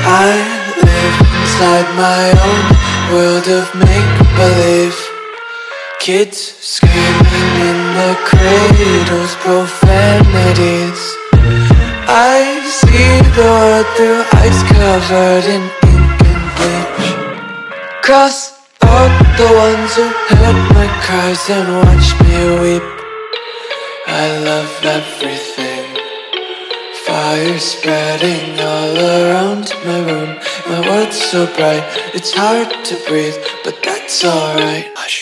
I live inside my own world of make-believe. Kids screaming in their cradles, profanities. I see the world through ice covered in ink and bleach. Cross out the ones who heard my cries and watched me weep. I love everything. Fire spreading all around my room. My world's so bright, it's hard to breathe, but that's alright. Hush.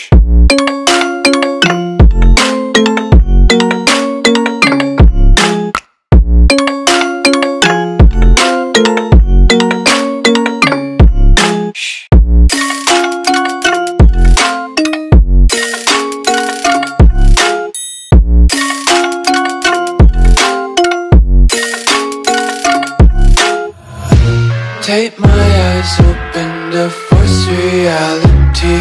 Take my eyes open to force reality.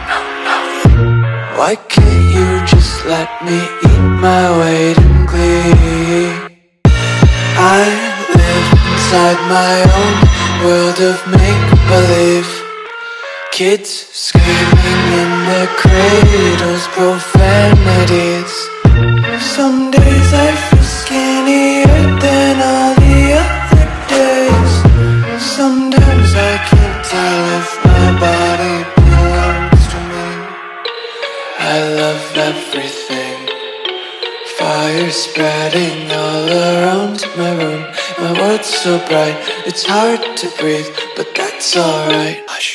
Why can't you just let me eat my weight in glee? I live inside my own world of make-believe. Kids screaming in their cradles, profanities. Some days I feel skinnier than all the other days. Sometimes I can't tell if my body belongs to me. I love everything. Fire spreading all around my room. My world's so bright, it's hard to breathe, but that's alright. Hush.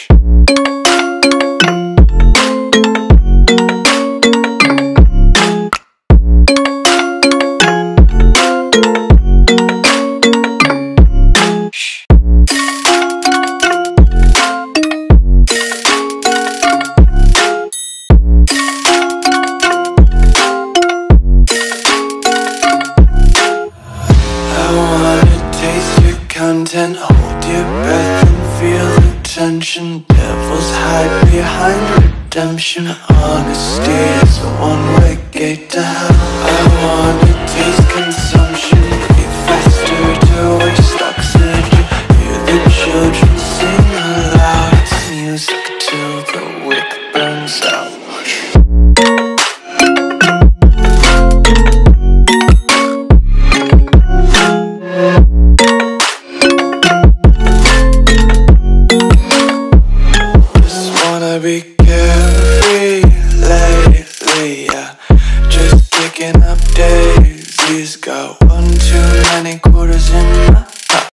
Content, hold your breath and feel the tension. Devils hide behind redemption. Honesty is a one-way gate to hell. I wanna taste consumption, be faster to waste oxygen. Hear the children sing aloud. It's music till the wick burns out. Be carefree lately, yeah. Just picking up daisies. Got one too many